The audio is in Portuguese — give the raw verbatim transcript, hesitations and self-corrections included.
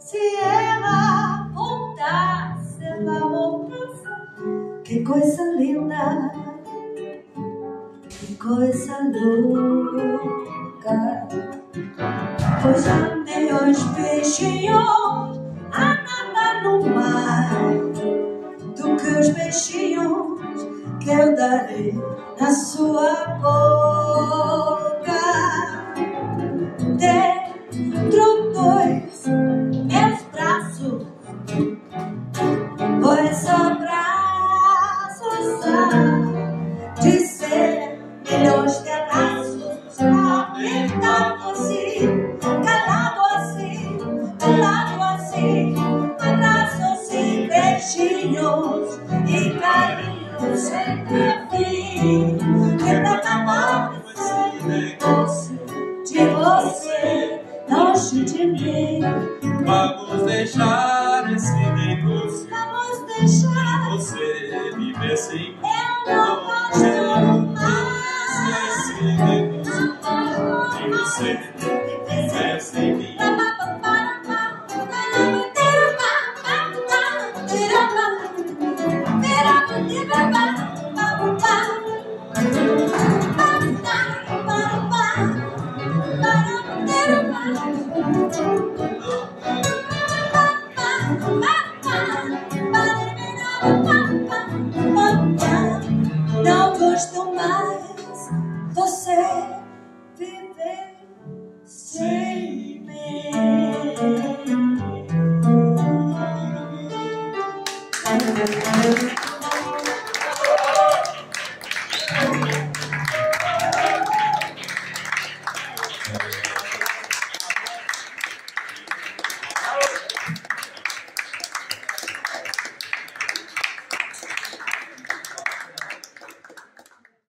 se ela voltasse, ela voltasse. Que coisa linda, que coisa louca. Pois andei os beijinhos a nadar no mar, do que os beijinhos que eu darei na sua boca. Dentro dos meus braços, pois abraços há de ser milhões de abraços, apertado assim, calado assim, calado assim, abraços e beijinhos e carinhos sem fim, que pra acabar de você, longe de mim. Vamos deixar esse negócio, Vamos deixar você viver sem mim. Eu não gosto mais esse negócio, e você viver sem mim. Não gosto mais você viver sem mim.